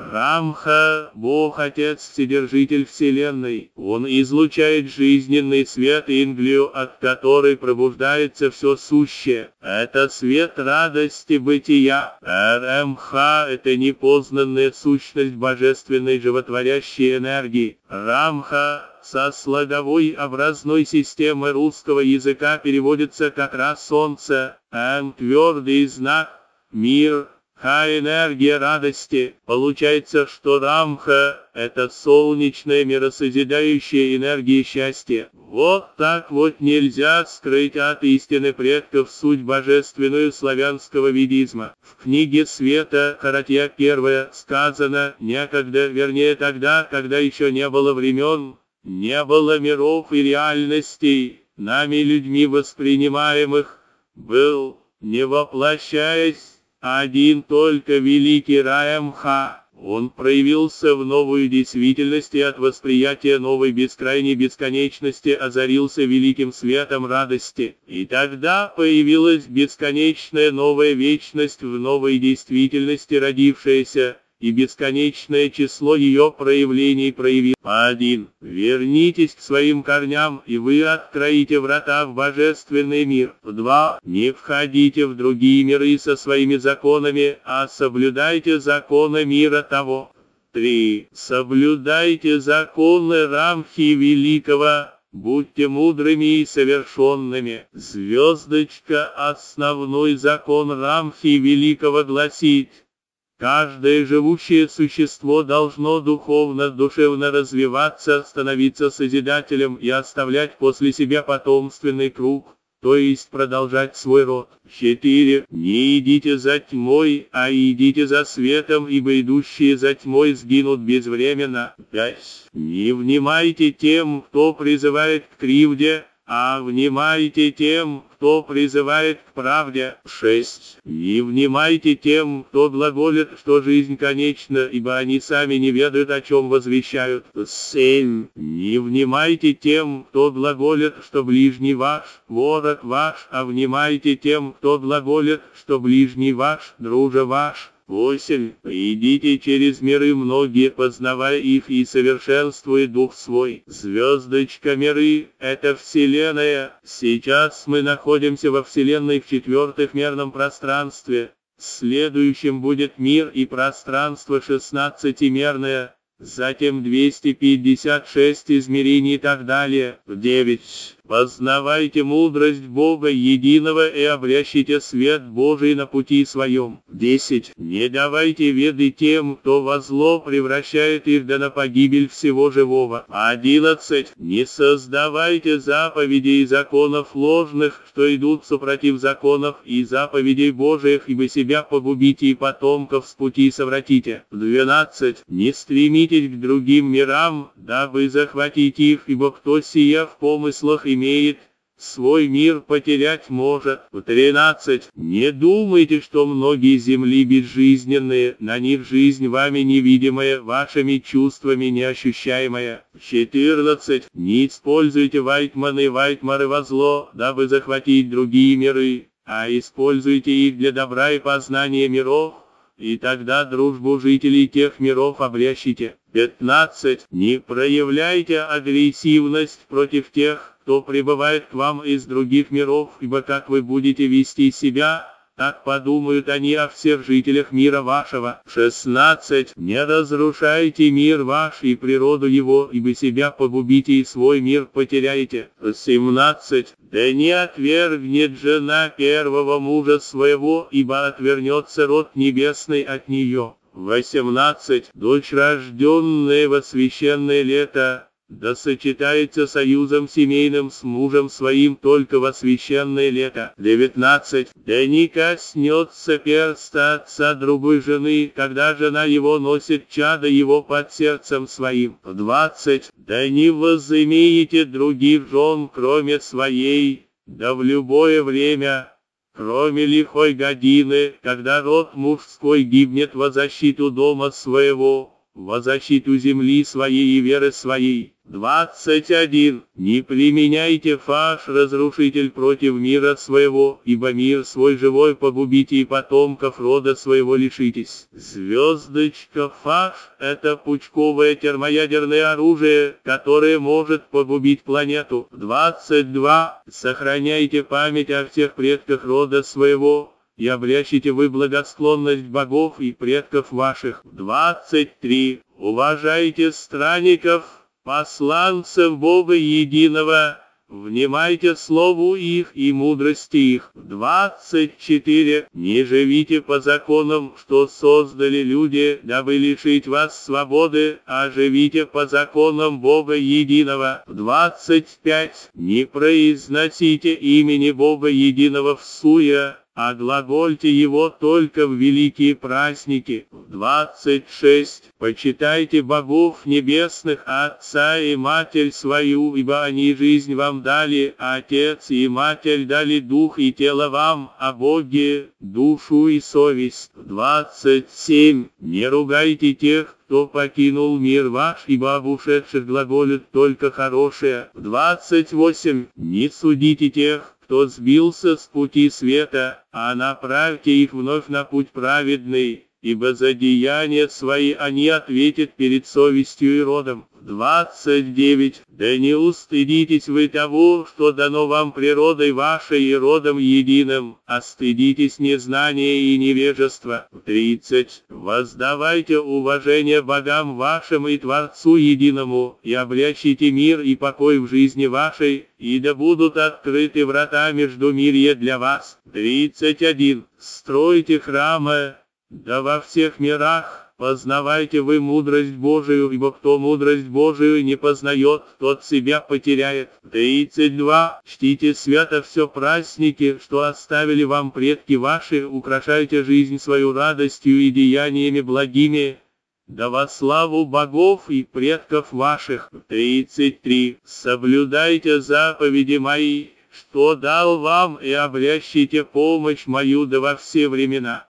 Рамха, Бог Отец, Вседержитель Вселенной. Он излучает жизненный свет Инглию, от которой пробуждается все сущее. Это свет радости бытия. РМХ – это непознанная сущность божественной животворящей энергии. Рамха со слоговой образной системы русского языка переводится как раз солнце, твердый знак, мир, энергия радости. Получается, что Рамха – это солнечная миросозидающая энергия счастья. Вот так вот нельзя скрыть от истины предков суть божественную славянского ведизма. В книге Света, Харатья 1, сказано: некогда, вернее тогда, когда еще не было времен, не было миров и реальностей, нами людьми воспринимаемых, был, не воплощаясь, один только великий Рамха. Он проявился в новую действительность и от восприятия новой бескрайней бесконечности озарился великим светом радости. И тогда появилась бесконечная новая вечность в новой действительности родившаяся, и бесконечное число ее проявлений проявил. 1. Вернитесь к своим корням, и вы откроете врата в божественный мир. 2. Не входите в другие миры со своими законами, а соблюдайте законы мира того. 3. Соблюдайте законы Рамхи Великого. Будьте мудрыми и совершенными. Звездочка. Основной закон Рамхи Великого гласит: каждое живущее существо должно духовно-душевно развиваться, становиться созидателем и оставлять после себя потомственный круг, то есть продолжать свой род. 4. Не идите за тьмой, а идите за светом, ибо идущие за тьмой сгинут безвременно. 5. Не внимайте тем, кто призывает к кривде, а внимайте тем, кто призывает к правде. 6. Не внимайте тем, кто глаголит, что жизнь конечна, ибо они сами не ведают, о чем возвещают. 7. Не внимайте тем, кто глаголит, что ближний ваш, ворог ваш, а внимайте тем, кто глаголит, что ближний ваш, друже ваш. 8. Идите через миры многие, познавая их и совершенствуя дух свой. Звездочка миры – это Вселенная. Сейчас мы находимся во Вселенной в 4-мерном пространстве. Следующим будет мир и пространство 16-мерное. Затем 256 измерений и так далее. 9. Познавайте мудрость Бога единого и обрящите свет Божий на пути своем. 10. Не давайте веды тем, кто во зло превращает их, да на погибель всего живого. 11. Не создавайте заповедей и законов ложных, что идут супротив законов и заповедей Божиих, ибо себя погубите и потомков с пути совратите. 12. Не стремитесь к другим мирам, дабы захватить их, ибо кто сия в помыслах имеет, свой мир потерять может. 13. Не думайте, что многие земли безжизненные, на них жизнь вами невидимая, вашими чувствами неощущаемая. 14. Не используйте Вайтманы и Вайтмары во зло, дабы захватить другие миры, а используйте их для добра и познания миров, и тогда дружбу жителей тех миров обрящите. 15. Не проявляйте агрессивность против тех, кто прибывает к вам из других миров, ибо как вы будете вести себя, так подумают они о всех жителях мира вашего. 16. Не разрушайте мир ваш и природу его, ибо себя погубите и свой мир потеряете. 17. Да не отвергнет жена первого мужа своего, ибо отвернется род небесный от нее. 18. Дочь, рожденная во священное лето, да сочетается союзом семейным с мужем своим только во священное лето. 19. Да не коснется перста отца другой жены, когда жена его носит чадо его под сердцем своим. 20. Да не возымеете других жен, кроме своей, да в любое время, кроме лихой годины, когда род мужской гибнет во защиту дома своего, во защиту земли своей и веры своей. 21. Не применяйте фаш, разрушитель, против мира своего, ибо мир свой живой погубите и потомков рода своего лишитесь. Звездочка фаш — это пучковое термоядерное оружие, которое может погубить планету. 22. Сохраняйте память о всех предках рода своего, и обрящите вы благосклонность богов и предков ваших. 23. Уважайте странников, посланцев Бога Единого, внимайте слову их и мудрости их. 24. Не живите по законам, что создали люди, дабы лишить вас свободы, а живите по законам Бога Единого. 25. Не произносите имени Бога Единого всуе, а глагольте его только в великие праздники. 26. Почитайте богов небесных, отца и матерь свою, ибо они жизнь вам дали, а отец и матерь дали дух и тело вам, а боги — душу и совесть. 27. Не ругайте тех, кто покинул мир ваш, ибо об ушедших глаголит только хорошее. 28. Не судите тех, кто сбился с пути света, а направьте их вновь на путь праведный, ибо за деяния свои они ответят перед совестью и родом. 29. Да не устыдитесь вы того, что дано вам природой вашей и родом единым, а стыдитесь незнания и невежества. 30. Воздавайте уважение богам вашим и Творцу единому, и обрящите мир и покой в жизни вашей, и да будут открыты врата междумирья для вас. 31. Стройте храмы, да во всех мирах познавайте вы мудрость Божию, ибо кто мудрость Божию не познает, тот себя потеряет. 32. Чтите свято все праздники, что оставили вам предки ваши, украшайте жизнь свою радостью и деяниями благими, да во славу богов и предков ваших. 33. Соблюдайте заповеди мои, что дал вам, и обрящите помощь мою да во все времена.